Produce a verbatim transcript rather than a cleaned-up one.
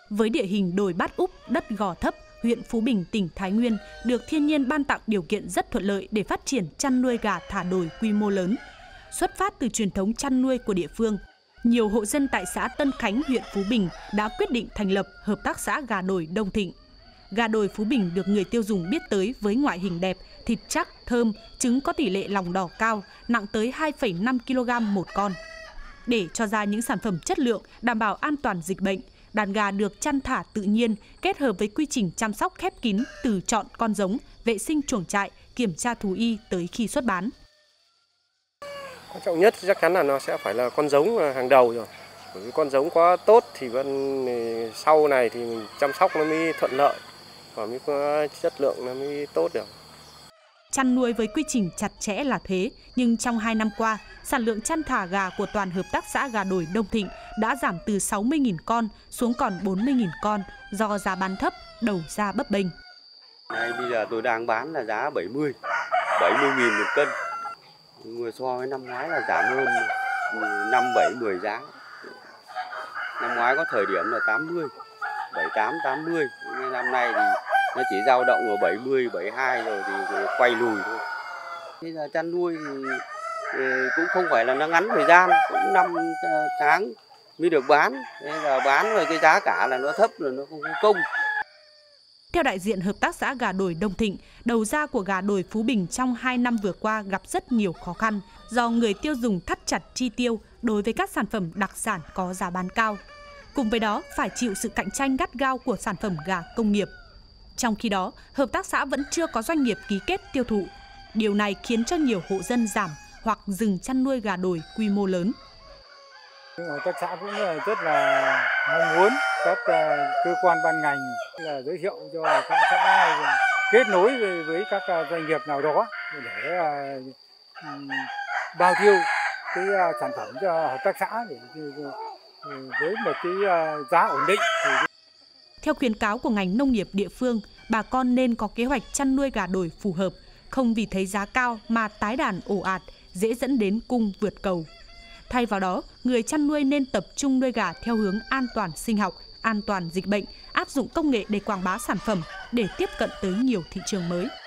Với địa hình đồi Bát Úp, đất gò thấp, huyện Phú Bình, tỉnh Thái Nguyên được thiên nhiên ban tặng điều kiện rất thuận lợi để phát triển chăn nuôi gà thả đồi quy mô lớn. Xuất phát từ truyền thống chăn nuôi của địa phương, nhiều hộ dân tại xã Tân Khánh, huyện Phú Bình đã quyết định thành lập Hợp tác xã gà đồi Đông Thịnh. Gà đồi Phú Bình được người tiêu dùng biết tới với ngoại hình đẹp, thịt chắc, thơm, trứng có tỷ lệ lòng đỏ cao, nặng tới hai phẩy năm ki lô gam một con. Để cho ra những sản phẩm chất lượng, đảm bảo an toàn dịch bệnh, đàn gà được chăn thả tự nhiên, kết hợp với quy trình chăm sóc khép kín từ chọn con giống, vệ sinh chuồng trại, kiểm tra thú y tới khi xuất bán. Quan trọng nhất chắc chắn là nó sẽ phải là con giống hàng đầu rồi. Bởi vì con giống quá tốt thì vẫn sau này thì mình chăm sóc nó mới thuận lợi và mới có chất lượng nó mới tốt được. Chăn nuôi với quy trình chặt chẽ là thế, nhưng trong hai năm qua, sản lượng chăn thả gà của toàn Hợp tác xã gà đồi Đông Thịnh đã giảm từ sáu mươi nghìn con xuống còn bốn mươi nghìn con do giá bán thấp, đầu ra bấp bênh. Đây, bây giờ tôi đang bán là giá bảy mươi, bảy mươi nghìn một cân. Người so với năm ngoái là giảm hơn năm, bảy, mười giá. Năm ngoái có thời điểm là tám mươi, bảy mươi tám, tám mươi. Năm nay thì nó chỉ dao động ở bảy mươi, bảy mươi hai rồi thì quay lùi thôi. Bây giờ chăn nuôi thì cũng không phải là nó ngắn thời gian, cũng năm tháng mới được bán. Bây giờ bán rồi cái giá cả là nó thấp rồi nó không có công. Theo đại diện Hợp tác xã gà đồi Đông Thịnh, đầu ra của gà đồi Phú Bình trong hai năm vừa qua gặp rất nhiều khó khăn do người tiêu dùng thắt chặt chi tiêu đối với các sản phẩm đặc sản có giá bán cao. Cùng với đó phải chịu sự cạnh tranh gắt gao của sản phẩm gà công nghiệp. Trong khi đó, hợp tác xã vẫn chưa có doanh nghiệp ký kết tiêu thụ. Điều này khiến cho nhiều hộ dân giảm hoặc dừng chăn nuôi gà đồi quy mô lớn. Hợp tác xã cũng rất là mong muốn các cơ quan ban ngành là giới thiệu cho hợp tác xã kết nối với, với các doanh nghiệp nào đó để bao tiêu cái sản phẩm cho hợp tác xã để với một cái giá ổn định. Theo khuyến cáo của ngành nông nghiệp địa phương, bà con nên có kế hoạch chăn nuôi gà đồi phù hợp, không vì thấy giá cao mà tái đàn ồ ạt, dễ dẫn đến cung vượt cầu. Thay vào đó, người chăn nuôi nên tập trung nuôi gà theo hướng an toàn sinh học, an toàn dịch bệnh, áp dụng công nghệ để quảng bá sản phẩm để tiếp cận tới nhiều thị trường mới.